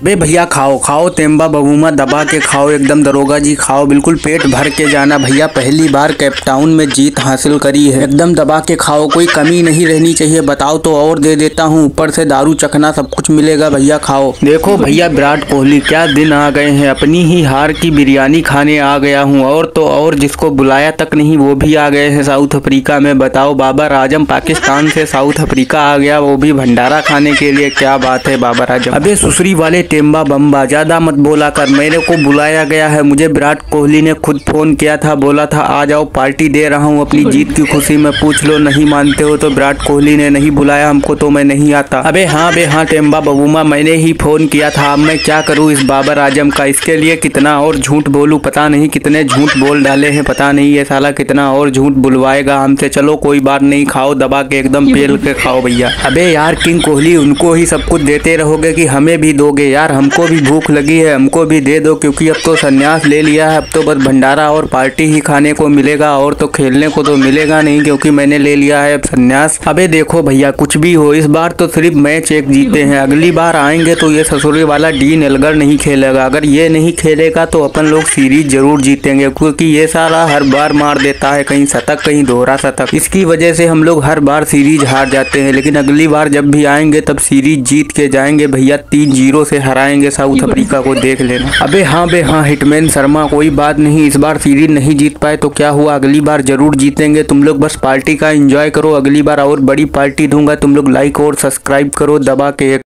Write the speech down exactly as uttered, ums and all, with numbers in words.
बे भैया खाओ खाओ तेंबा बबूमा दबा के खाओ, एकदम दरोगा जी खाओ, बिल्कुल पेट भर के जाना भैया। पहली बार केपटाउन में जीत हासिल करी है, एकदम दबा के खाओ, कोई कमी नहीं रहनी चाहिए। बताओ तो और दे देता हूँ, ऊपर से दारू चखना सब कुछ मिलेगा भैया खाओ। देखो भैया विराट कोहली क्या दिन आ गए हैं, अपनी ही हार की बिरयानी खाने आ गया हूँ। और तो और जिसको बुलाया तक नहीं वो भी आ गए हैं साउथ अफ्रीका में। बताओ बाबर आजम पाकिस्तान से साउथ अफ्रीका आ गया, वो भी भंडारा खाने के लिए। क्या बात है बाबर आजम। अबे सुसरी वाले टेम्बा बम्बा ज्यादा मत बोला कर, मेरे को बुलाया गया है। मुझे विराट कोहली ने खुद फोन किया था, बोला था आ जाओ पार्टी दे रहा हूँ अपनी जीत की खुशी में। पूछ लो, नहीं मानते हो तो विराट कोहली ने नहीं बुलाया हमको तो मैं नहीं आता। अबे हाँ बे हाँ टेम्बा बबूमा, मैंने ही फोन किया था। अब मैं क्या करूँ इस बाबर आजम का, इसके लिए कितना और झूठ बोलूँ, पता नहीं कितने झूठ बोल डाले हैं, पता नहीं ये साला कितना और झूठ बुलवाएगा हमसे। चलो कोई बात नहीं, खाओ दबा के एकदम पेल के खाओ भैया। अबे यार किंग कोहली उनको ही सब कुछ देते रहोगे कि हमें भी दोगे यार, हमको भी भूख लगी है, हमको भी दे दो, क्योंकि अब तो संन्यास ले लिया है। अब तो बस भंडारा और पार्टी ही खाने को मिलेगा, और तो खेलने को तो मिलेगा नहीं, क्योंकि मैंने ले लिया है अब संन्यास। अबे देखो भैया कुछ भी हो, इस बार तो सिर्फ मैच एक जीते हैं, अगली बार आएंगे तो ये ससुरी वाला डीन एल्गर नहीं खेलेगा। अगर ये नहीं खेलेगा तो अपन लोग सीरीज जरूर जीतेंगे, क्योंकि ये सारा हर बार मार देता है, कहीं शतक कहीं दोहरा शतक। इसकी वजह से हम लोग हर बार सीरीज हार जाते हैं, लेकिन अगली बार जब भी आएंगे तब सीरीज जीत के जाएंगे भैया। तीन जीरो से हराएंगे साउथ अफ्रीका को, देख लेना। अबे हाँ बे हाँ हिटमैन शर्मा, कोई बात नहीं, इस बार सीरीज नहीं जीत पाए तो क्या हुआ, अगली बार जरूर जीतेंगे। तुम लोग बस पार्टी का एंजॉय करो, अगली बार और बड़ी पार्टी दूंगा, तुम लोग लाइक और सब्सक्राइब करो दबा के।